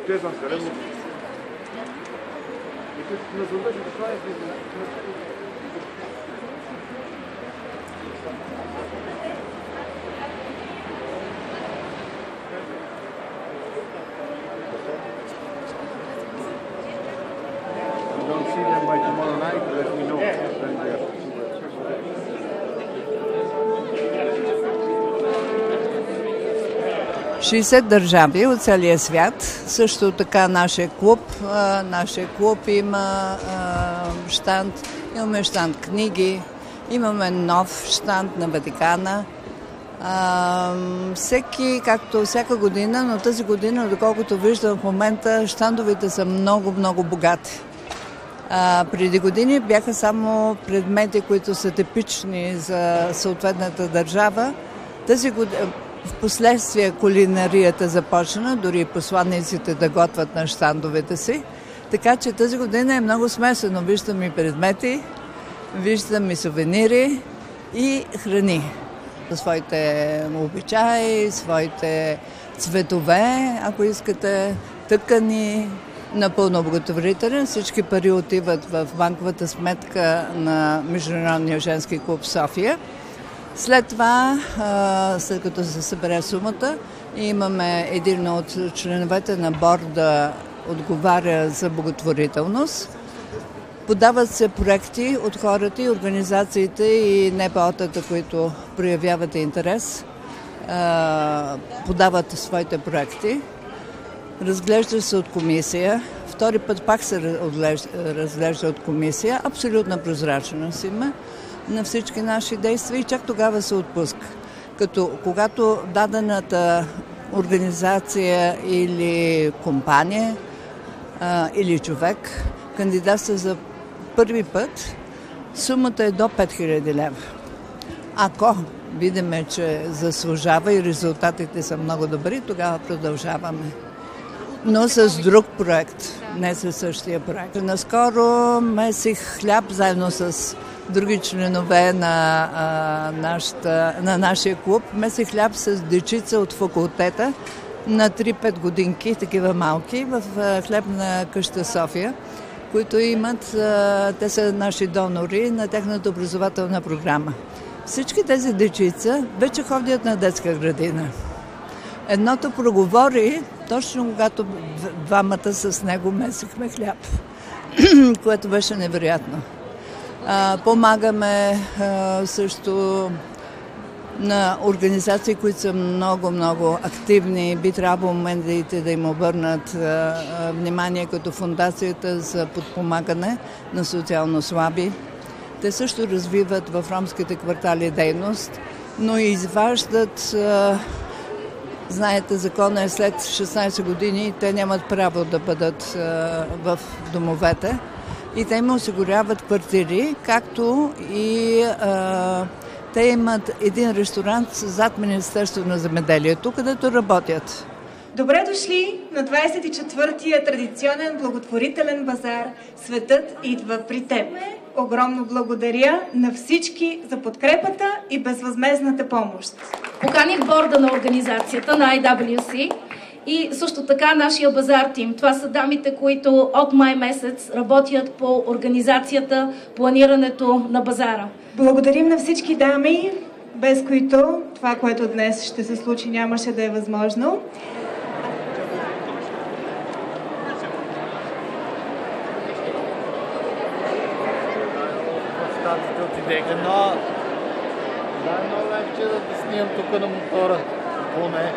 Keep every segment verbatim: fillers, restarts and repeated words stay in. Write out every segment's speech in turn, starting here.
Stefan Karamov. И тут на задачу такая don't see them by tomorrow night, let me know. Then we have to see where шейсет държави от целия свят. Също така нашия клуб. Нашия клуб има щанд. Имаме щанд книги. Имаме нов щанд на Ватикана. А, всеки, както всяка година, но тази година, доколкото виждам в момента, щандовете са много, много богати. А, преди години бяха само предмети, които са типични за съответната държава. Тази година, в последствие кулинарията започна, дори посланиците да готвят на щандовете си. Така че тази година е много смесено. Виждам и предмети, виждам и сувенири и храни. Своите обичаи, своите цветове, ако искате, тъкани, напълно благотворителен. Всички пари отиват в банковата сметка на Международния женски клуб София. След това, след като се събере сумата, имаме един от членовете на борда отговаря за благотворителност. Подават се проекти от хората и организациите и НПО-тата, които проявяват интерес, подават своите проекти. Разглежда се от комисия. Втори път пак се разглежда от комисия. Абсолютна прозрачност има на всички наши действия и чак тогава се отпуска. Като когато дадената организация или компания а, или човек кандидатства за първи път, сумата е до пет хиляди лева. Ако видиме, че заслужава и резултатите са много добри, тогава продължаваме. Но с друг проект, не със същия проект. Наскоро месих хляб заедно с други членове на, а, нашата, на нашия клуб. Месих хляб с дечица от факултета на три-пет годинки, такива малки, в хлебна къща София, които имат, а, те са наши донори на тяхната образователна програма. Всички тези дечица вече ходят на детска градина. Едното проговори, точно когато двамата с него месихме хляб, което беше невероятно. А, помагаме а, също на организации, които са много-много активни. Би трябвало медиите да им обърнат а, а, внимание, като Фондацията за подпомагане на социално слаби. Те също развиват в ромските квартали дейност, но и изваждат, а, знаете, законът е след шестнайсет години и те нямат право да бъдат а, в домовете. И те им осигуряват квартири, както и а, те имат един ресторант зад Министерството на земеделието, където работят. Добре дошли на двайсет и четвъртия традиционен благотворителен базар „Светът идва при теб“. Огромно благодаря на всички за подкрепата и безвъзмездната помощ. Поканих борда на организацията на ай дабъл ю си и също така нашия базар тим. Това са дамите, които от май месец работят по организацията, планирането на базара. Благодарим на всички дами, без които това, което днес ще се случи, нямаше да е възможно. Но дай много легче да те снимам тук на мотора. Поне.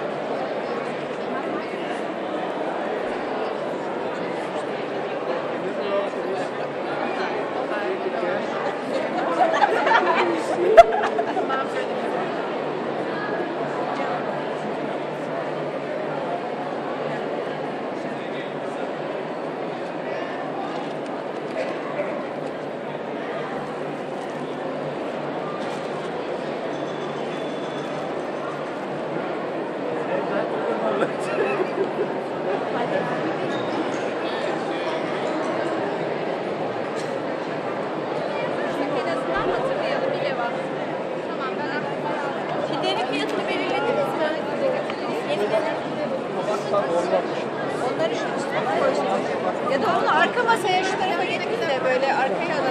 Arka masaya şu tarafa gelin de böyle arkaya